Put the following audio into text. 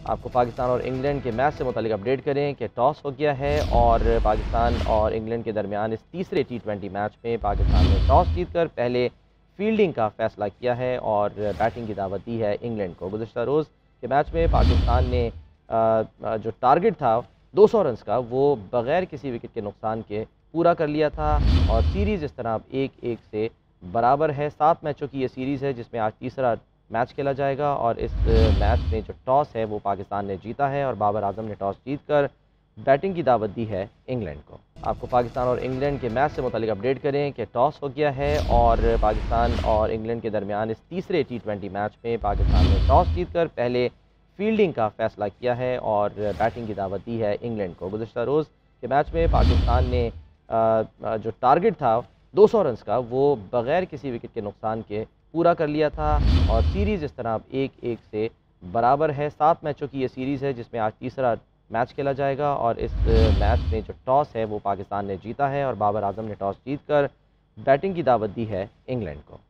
आपको पाकिस्तान और इंग्लैंड के मैच से मुतालिक अपडेट करें कि टॉस हो गया है और पाकिस्तान और इंग्लैंड के दरमियान इस तीसरे T20 मैच में पाकिस्तान ने टॉस जीतकर पहले फील्डिंग का फैसला किया है और बैटिंग की दावत दी है इंग्लैंड को। गुज़श्ता रोज़ के मैच में पाकिस्तान ने जो टारगेट था 200 रन का वो बग़ैर किसी विकेट के नुकसान के पूरा कर लिया था और सीरीज़ इस तरह अब 1-1 से बराबर है। 7 मैचों की ये सीरीज़ है जिसमें आज तीसरा मैच खेला जाएगा और इस मैच में जो टॉस है वो पाकिस्तान ने जीता है और बाबर आजम ने टॉस जीतकर बैटिंग की दावत दी है इंग्लैंड को। आपको पाकिस्तान और इंग्लैंड के मैच से मुतालिक अपडेट करें कि टॉस हो गया है और पाकिस्तान और इंग्लैंड के दरमियान इस तीसरे T20 मैच में पाकिस्तान ने टॉस जीतकर पहले फील्डिंग का फैसला किया है और बैटिंग की दावत दी है इंग्लैंड को। गुज़श्ता रोज़ के मैच में पाकिस्तान ने जो टारगेट था 200 रन का वो बग़ैर किसी विकेट के नुकसान के पूरा कर लिया था और सीरीज़ इस तरह अब 1-1 से बराबर है। 7 मैचों की ये सीरीज़ है जिसमें आज तीसरा मैच खेला जाएगा और इस मैच में जो टॉस है वो पाकिस्तान ने जीता है और बाबर आजम ने टॉस जीतकर बैटिंग की दावत दी है इंग्लैंड को।